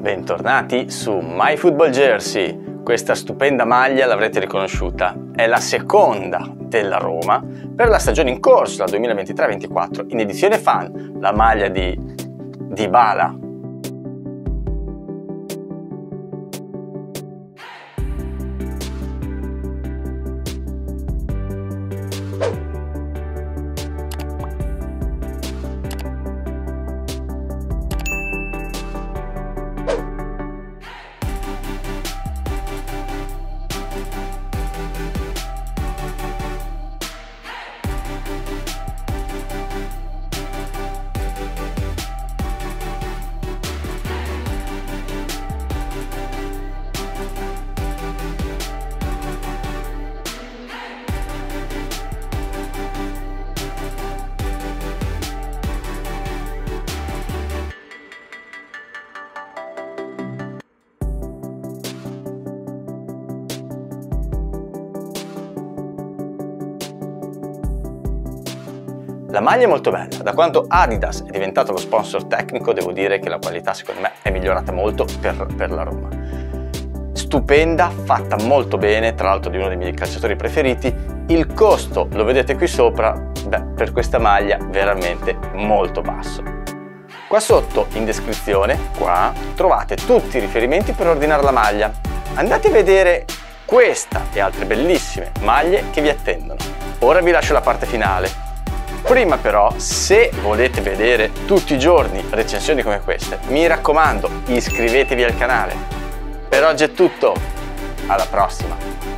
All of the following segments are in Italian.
Bentornati su My Football Jersey. Questa stupenda maglia l'avrete riconosciuta, è la seconda della Roma per la stagione in corso, la 2023-24, in edizione fan, la maglia di Dybala. La maglia è molto bella, da quando Adidas è diventato lo sponsor tecnico devo dire che la qualità secondo me è migliorata molto per la Roma. Stupenda, fatta molto bene, tra l'altro di uno dei miei calciatori preferiti. Il costo, lo vedete qui sopra, per questa maglia veramente molto basso. Qua sotto in descrizione, qua, trovate tutti i riferimenti per ordinare la maglia. Andate a vedere questa e altre bellissime maglie che vi attendono. Ora vi lascio la parte finale. Prima però, se volete vedere tutti i giorni recensioni come queste, mi raccomando, iscrivetevi al canale. Per oggi è tutto, alla prossima!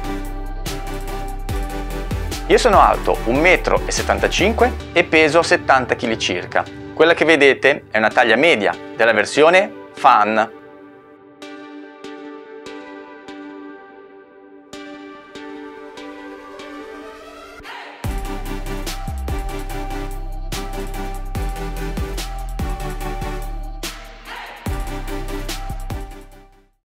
Io sono alto 1,75 m e peso 70 kg circa. Quella che vedete è una taglia media della versione fan.